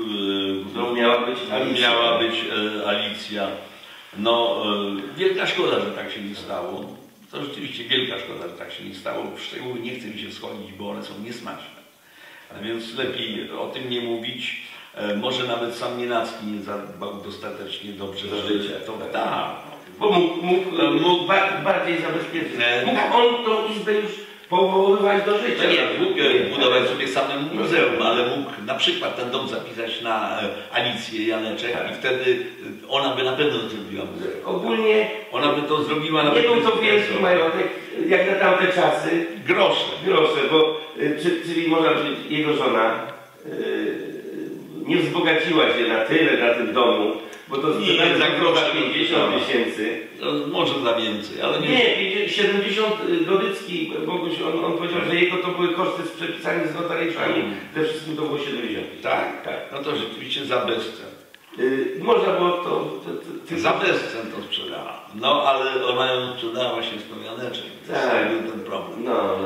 miała być Alicja. No, wielka szkoda, że tak się nie stało. To rzeczywiście wielka szkoda, że tak się nie stało. W szczegóły nie chcę mi się schodzić, bo one są niesmaczne. A więc lepiej o tym nie mówić. Może nawet sam Nienacki nie zadbał dostatecznie dobrze do życia. To tak. Bo mógł bardziej zabezpieczyć. Mógł on tą izbę już powoływać do życia. Nie, mógł budować sobie samemu muzeum, ale mógł na przykład ten dom zapisać na Alicję Janeczek i wtedy ona by na pewno zrobiła muzeum. Ogólnie ona by to zrobiła na nie był to wielki majątek, jak na tamte czasy. Grosze, bo czyli można powiedzieć, jego żona nie wzbogaciła się na tyle na tym domu, bo to nie, za grosze 50 tysięcy. No, może za więcej, ale nie. 70 Godycki, Boguś, on powiedział, że jego to były koszty z przepisami, z notariuszami, ze wszystkim to było 70. Tak? Tak. No to rzeczywiście za bezcen. Można było to za bezcen to sprzedała. No ale ona ją sprzedała właśnie z Janeczek. Tak. To był ten problem.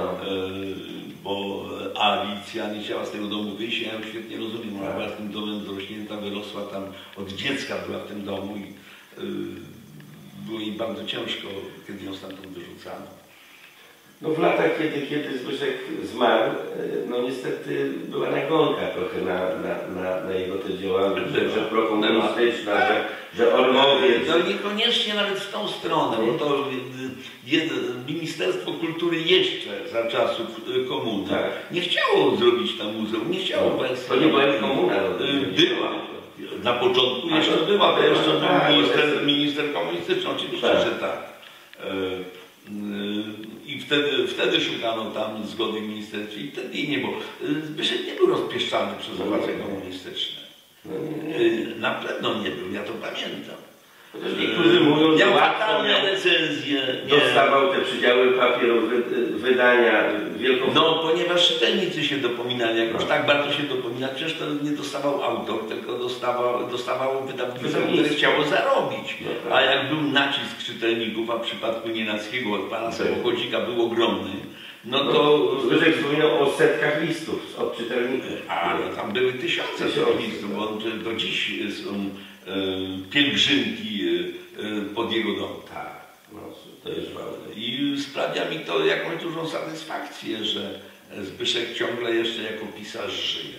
Bo Alicja nie chciała z tego domu wyjść, ja ją świetnie rozumiem. Ona była z tym domem zrośnięta, wyrosła tam, od dziecka była w tym domu i było jej bardzo ciężko, kiedy ją stamtąd wyrzucano. No w latach, kiedy Zbyszek zmarł, no niestety była nagonka trochę na jego te działalność, że prokomunistyczna, że Ormowiec. No niekoniecznie nawet w tą stronę, bo to Ministerstwo Kultury jeszcze za czasów komuny nie chciało zrobić tam muzeum, nie chciało To nie była już komuna. Była. Na początku jeszcze była, to jeszcze był minister komunistyczny, oczywiście, że tak. I wtedy szukano tam zgody w ministerstwie i wtedy jej nie było. Zbyszek nie był rozpieszczany przez władze komunistyczne. Na pewno nie był, ja to pamiętam. Niektórzy mówią, że miał fatalne recenzje. Dostawał te przydziały papierów wydania No, ponieważ czytelnicy się dopominali, jak już tak bardzo się dopominali, przecież to nie dostawał autor, tylko dostawało wydawnictwo, które chciało zarobić. A jak był nacisk czytelników, a w przypadku Nienackiego od pana Samochodzika był ogromny, no to... Zbyszek wspominał o setkach listów od czytelników. A tam były tysiące listów, bo do dziś są pielgrzymki pod jego dom. Tak, no, to jest ważne. I sprawia mi to jakąś dużą satysfakcję, że Zbyszek ciągle jeszcze jako pisarz żyje.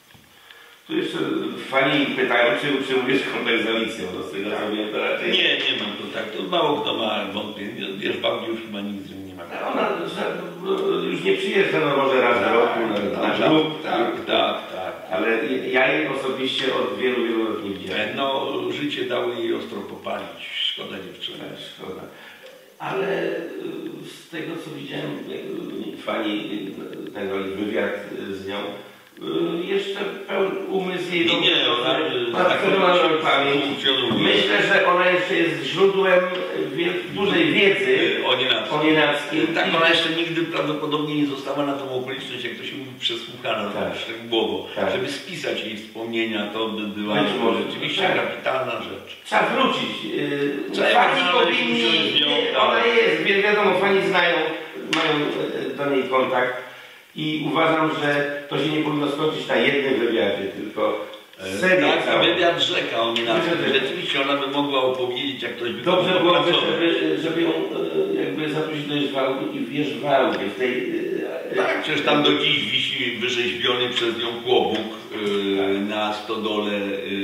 Tu jeszcze fani pytają, czy mówisz kontakt z Alicją, do tego to raczej... Nie mam kontaktu, mało kto ma wątpienie, Wierzbałdzie już chyba nic z nią nie ma. Ona już nie przyjeżdża, no może raz w roku na grób. Tak. Ale ja jej osobiście od wielu lat nie widziałem. No, życie dało jej ostro popalić. Szkoda dziewczyny. Szkoda. Ale z tego, co widziałem, fani nagrali wywiad z nią, jeszcze pełen umysł jej ona pamięć. Myślę, że ona jeszcze jest źródłem dużej wiedzy o Nienackim. Tak, ona jeszcze nigdy prawdopodobnie nie została na tą okoliczność, jak to się mówi, przesłuchana szczegółowo. Żeby spisać jej wspomnienia, to by była rzeczywiście kapitalna rzecz. Trzeba wrócić. Fani powinni, ona jest, wiadomo, fani znają, mają do niej kontakt. I uważam, że to się nie powinno skończyć na jednym wywiadzie, tylko seria. Tak, wywiad rzeka o Nienackim. Rzeczywiście ona by mogła opowiedzieć, jak ktoś by dobrze byłoby, żeby ją jakby zaprosić do Wierzbałdu i w Wierzbałdzie, w tej... Tak, przecież tam do dziś wisi wyrzeźbiony przez nią klobuk na stodole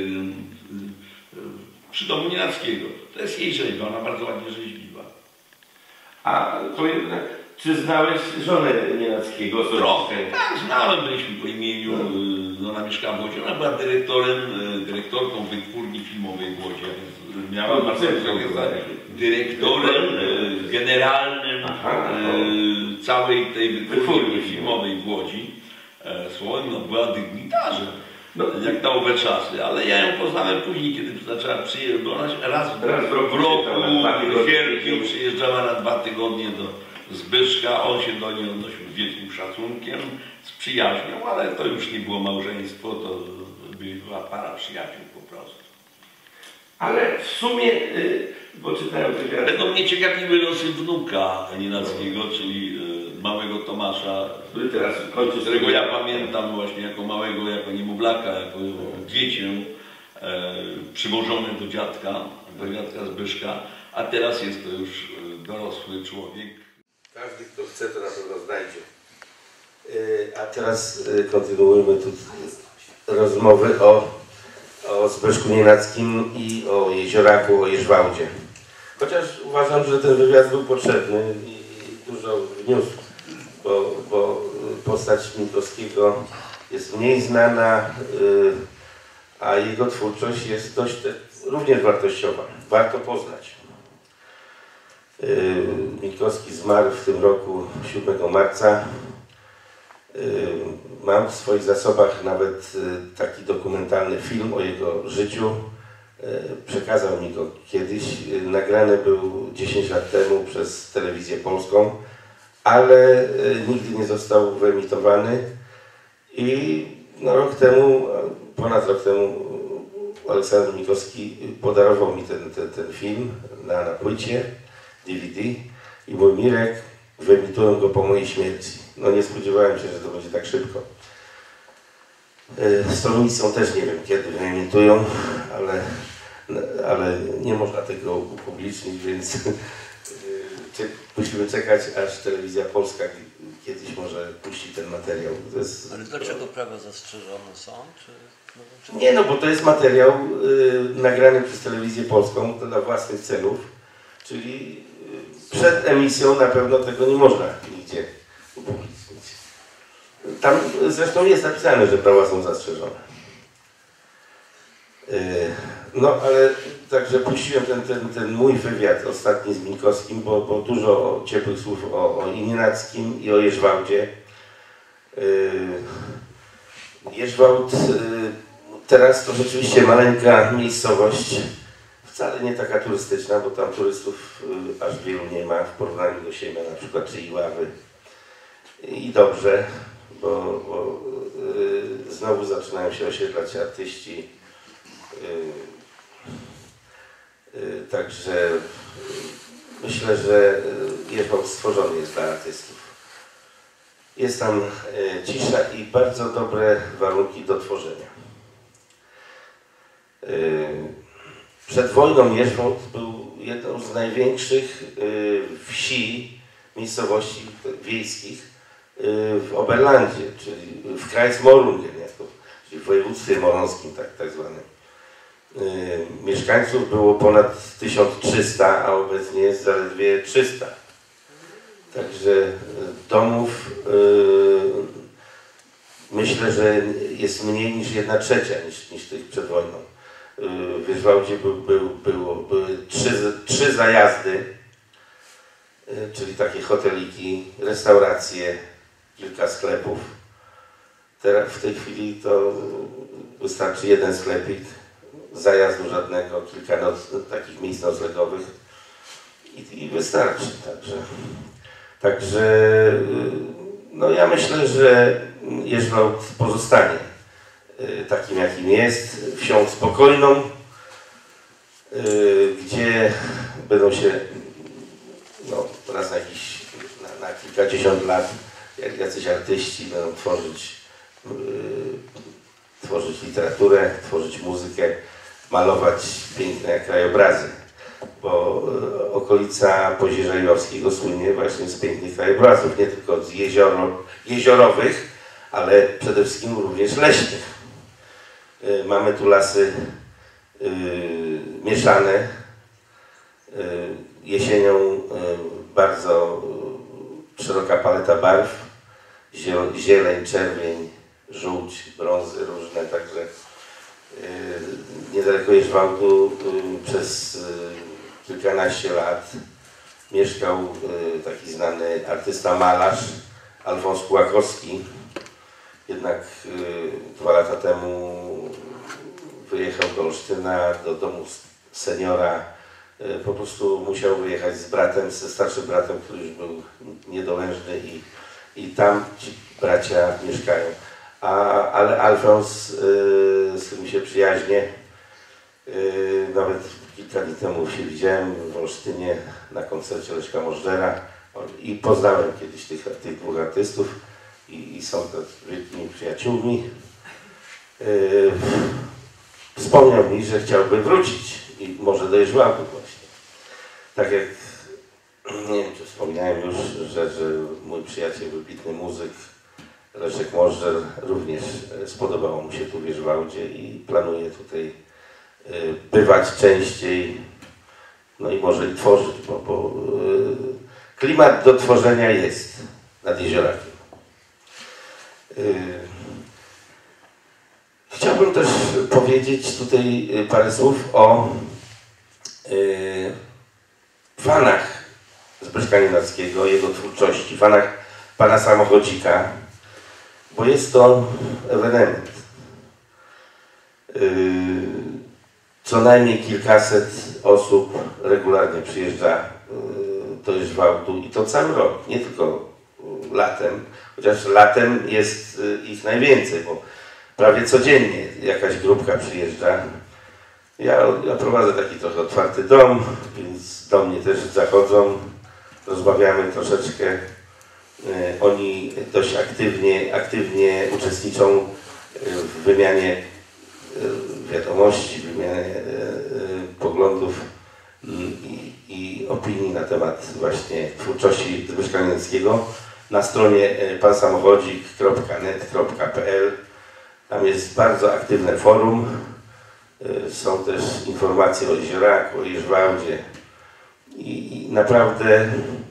przy domu Nienackiego. To jest jej rzeźba, ona bardzo ładnie rzeźbiła. A powiem tak, Czy znałeś żonę Nienackiego? Trochę, tak, znałem, byliśmy po imieniu, ona mieszkała w Łodzi, ona była dyrektorką wytwórni filmowej w Łodzi, więc miała bardzo dyrektorem generalnym całej tej wytwórni filmowej w Łodzi. Słowem, no była dygnitarzem, jak na owe czasy, ale ja ją poznałem później, kiedy zaczęła przyjeżdżać, bo ona raz w roku, w sierpniu przyjeżdżała na 2 tygodnie do Zbyszka, on się do niej odnosił z wielkim szacunkiem, z przyjaźnią, ale to już nie było małżeństwo, to była para przyjaciół po prostu. Ale w sumie, bo czytałem wywiad... Będą mnie ciekawiły losy wnuka Nienackiego, czyli małego Tomasza, który teraz kończy, którego ja pamiętam właśnie jako małego, jako niemowlaka, jako dziecię przywożony do dziadka Zbyszka, a teraz jest to już dorosły człowiek. Każdy, kto chce, to na pewno znajdzie. A teraz kontynuujemy tu rozmowy o Zbyszku Nienackim i o Jezioraku, o Jerzwałdzie. Chociaż uważam, że ten wywiad był potrzebny i dużo wniósł, bo postać Minkowskiego jest mniej znana, a jego twórczość jest dość również wartościowa. Warto poznać. Minkowski zmarł w tym roku 7 marca. Mam w swoich zasobach nawet taki dokumentalny film o jego życiu. Przekazał mi go kiedyś. Nagrany był 10 lat temu przez Telewizję Polską, ale nigdy nie został wyemitowany. I no, rok temu, ponad rok temu, Aleksander Minkowski podarował mi ten film na płycie DVD i mój Mirek, wyemitują go po mojej śmierci. No nie spodziewałem się, że to będzie tak szybko. Z Tolumicą też nie wiem, kiedy wyemitują, ale nie można tego upublicznić, więc musimy czekać, aż Telewizja Polska kiedyś może puści ten materiał. Ale dlaczego prawa zastrzeżone są? Nie, no bo to jest materiał nagrany przez Telewizję Polską dla własnych celów, czyli przed emisją na pewno tego nie można nigdzie upublicznić. Tam zresztą jest napisane, że prawa są zastrzeżone. No ale także puściłem ten mój wywiad ostatni z Minkowskim, bo dużo ciepłych słów o Nienackim i o Jerzwałdzie. Jerzwałd teraz to rzeczywiście maleńka miejscowość, wcale nie taka turystyczna, bo tam turystów aż wielu nie ma w porównaniu do Siemia na przykład, czy Iławy. I dobrze, bo znowu zaczynają się osiedlać artyści. Także myślę, że Jerzwałd stworzony jest dla artystów. Jest tam cisza i bardzo dobre warunki do tworzenia. Przed wojną Jerzwałd był jedną z największych wsi, miejscowości wiejskich w Oberlandzie, czyli w Kreismorungen, czyli w województwie morąskim tak zwanym. Mieszkańców było ponad 1300, a obecnie jest zaledwie 300. Także domów myślę, że jest mniej niż 1/3 niż tych przed wojną. W Jerzwałdzie były 3 zajazdy, czyli takie hoteliki, restauracje, kilka sklepów. Teraz w tej chwili to wystarczy 1 sklepik, zajazdu żadnego, kilka takich miejsc noclegowych i wystarczy. Także no ja myślę, że Jerzwałd pozostanie takim, jakim jest, wsią spokojną, gdzie będą się raz na kilkadziesiąt lat jacyś artyści będą tworzyć literaturę, tworzyć muzykę, malować piękne krajobrazy, bo okolica Pozierza Jurowskiego słynie właśnie z pięknych krajobrazów, nie tylko z jeziorowych, ale przede wszystkim również leśnych. Mamy tu lasy mieszane, jesienią bardzo szeroka paleta barw, zieleń, czerwień, żółć, brązy różne, także niedaleko Jeżwałdu przez kilkanaście lat mieszkał taki znany artysta malarz Alfons Kułakowski. Jednak 2 lata temu wyjechał do Olsztyna, do domu seniora. Po prostu musiał wyjechać z bratem, ze starszym bratem, który już był niedołężny i tam ci bracia mieszkają. Ale Alfons, z którym się przyjaźnię, nawet kilka dni temu się widziałem w Olsztynie na koncercie Leszka Możdżera i poznałem kiedyś tych 2 artystów i są to wielkimi przyjaciółmi. Wspomniał mi, że chciałby wrócić i może do Jeżwałdu właśnie. Tak jak, nie wiem czy wspomniałem już, że mój przyjaciel, wybitny muzyk Leszek Możdżer również spodobało mu się tu w Jeżwałdzie i planuje tutaj bywać częściej, no i może i tworzyć, bo klimat do tworzenia jest nad Jeziorakiem. Chciałbym też powiedzieć tutaj parę słów o fanach Zbyszka Nienackiego, jego twórczości, fanach pana Samochodzika, bo jest to ewenement. Co najmniej kilkaset osób regularnie przyjeżdża do Jeżwałdu i to cały rok, nie tylko latem, chociaż latem jest ich najwięcej, bo prawie codziennie jakaś grupka przyjeżdża. Ja prowadzę taki trochę otwarty dom, więc do mnie też zachodzą, rozmawiamy troszeczkę. Oni dość aktywnie uczestniczą w wymianie wiadomości, w wymianie poglądów i opinii na temat właśnie twórczości Zbyszka Nienackiego na stronie pansamochodzik.net.pl. Tam jest bardzo aktywne forum. Są też informacje o Jezioraku, o Jeżwałdzie i naprawdę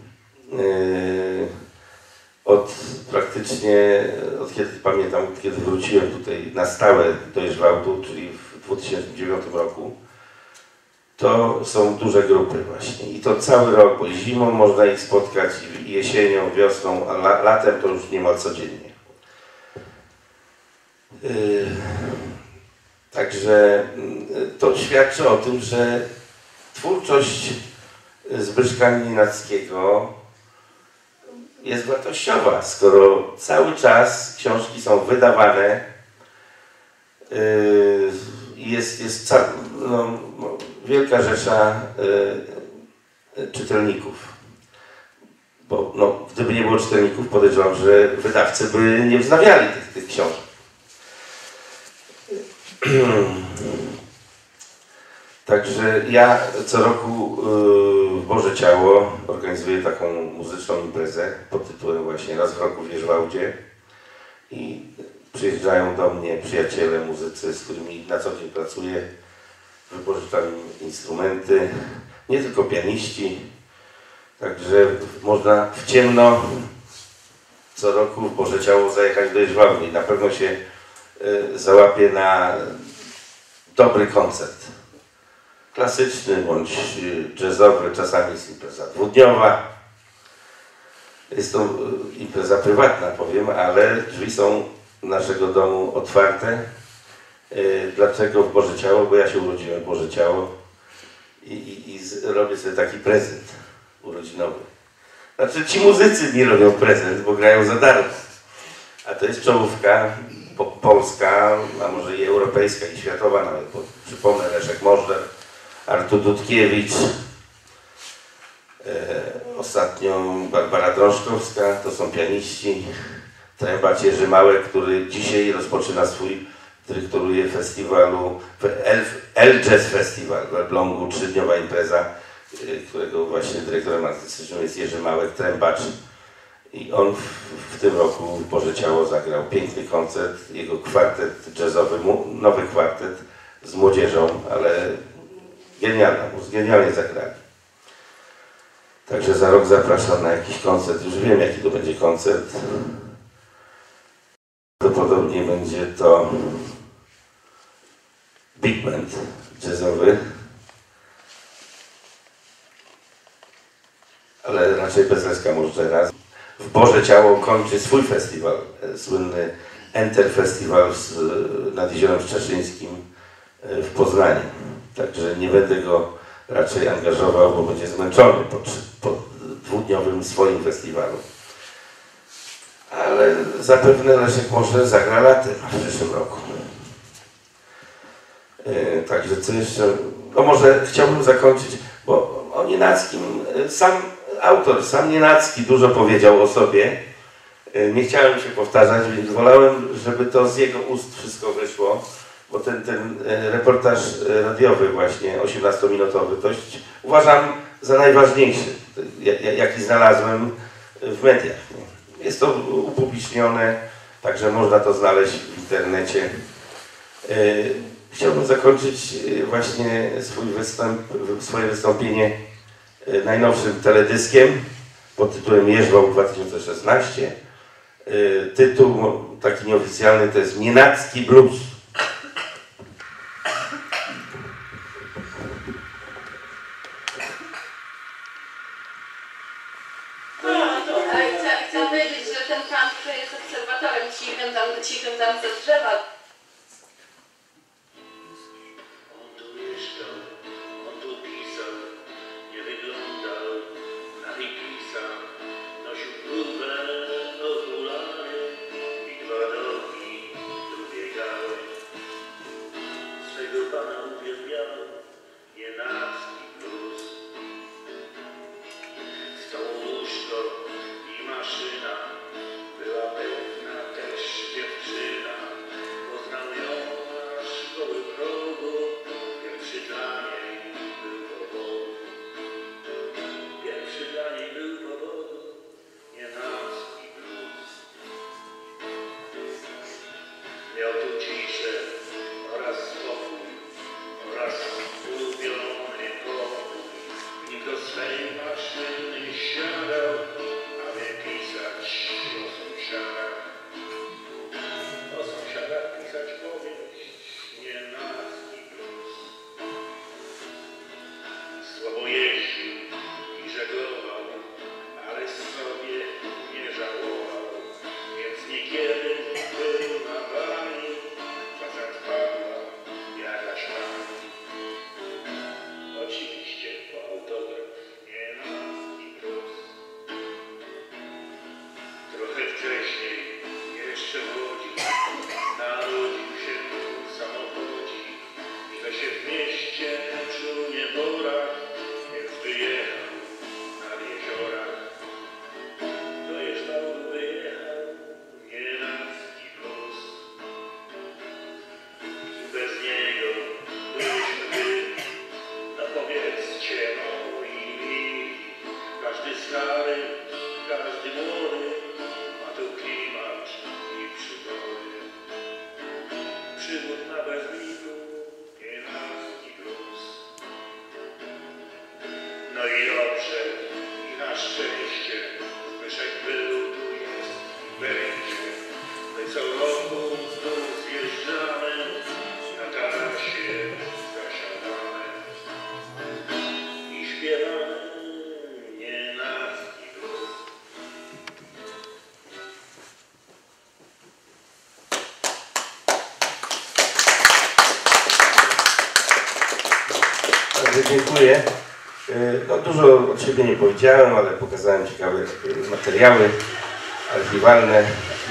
praktycznie od kiedy pamiętam, kiedy wróciłem tutaj na stałe do Jeżwałdu, czyli w 2009 roku, to są duże grupy właśnie i to cały rok, bo zimą można ich spotkać i jesienią, wiosną, a latem to już niemal codziennie. Także to świadczy o tym, że twórczość Zbyszka Nienackiego jest wartościowa, skoro cały czas książki są wydawane, jest wielka rzesza czytelników. Bo gdyby nie było czytelników, podejrzewam, że wydawcy by nie wznawiali tych książek. Także ja co roku w Boże Ciało organizuję taką muzyczną imprezę pod tytułem właśnie Raz w roku w Jeżwałdzie i przyjeżdżają do mnie przyjaciele, muzycy, z którymi na co dzień pracuję, wypożyczam im instrumenty, nie tylko pianiści, także można w ciemno co roku w Boże Ciało zajechać do Jeżwałdu i na pewno się załapie na dobry koncert. Klasyczny bądź jazzowy, czasami jest impreza dwudniowa. Jest to impreza prywatna, powiem, ale drzwi są naszego domu otwarte. Dlaczego w Boże Ciało? Bo ja się urodziłem w Boże Ciało i robię sobie taki prezent urodzinowy. Znaczy ci muzycy mi robią prezent, bo grają za darmo. A to jest czołówka polska, a może i europejska i światowa nawet, bo przypomnę Leszek Możdżer, Artur Dudkiewicz, ostatnio Barbara Drążkowska, to są pianiści, trębacz Jerzy Małek, który dzisiaj rozpoczyna dyrektoruje festiwalu, El-Jazz Festival w Elblągu, 3-dniowa impreza, którego właśnie dyrektorem artystycznym jest Jerzy Małek, trębacz. I on w tym roku w Boże Ciało zagrał piękny koncert, jego kwartet jazzowy, nowy kwartet z młodzieżą, ale genialnie zagrali. Także za rok zapraszam na jakiś koncert. Już wiem, jaki to będzie koncert. Prawdopodobnie będzie to big band jazzowy. Ale raczej bez Leszka Muszczera. W Boże Ciało kończy swój festiwal, słynny Enter Festival nad Jeziorem Szczeszyńskim w Poznaniu. Także nie będę go raczej angażował, bo będzie zmęczony po dwudniowym swoim festiwalu. Ale zapewne Leszek może zagra latem w przyszłym roku. Także co jeszcze? No może chciałbym zakończyć, bo o Nienackim sam Nienacki dużo powiedział o sobie. Nie chciałem się powtarzać, więc wolałem, żeby to z jego ust wszystko wyszło, bo ten reportaż radiowy właśnie, 18-minutowy, dość uważam za najważniejszy, jaki znalazłem w mediach. Jest to upublicznione, także można to znaleźć w internecie. Chciałbym zakończyć właśnie swoje wystąpienie najnowszym teledyskiem pod tytułem Jeżdżał 2016. Tytuł taki nieoficjalny to jest Nienacki Blues. Chcę powiedzieć, że ten pan, który jest obserwatorem cichym tam ze drzewa. Dziękuję. No, dużo od siebie nie powiedziałem, ale pokazałem ciekawe materiały archiwalne.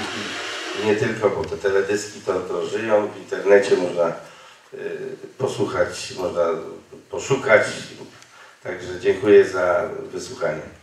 I nie tylko, bo te teledyski to żyją. W internecie można posłuchać, można poszukać. Także dziękuję za wysłuchanie.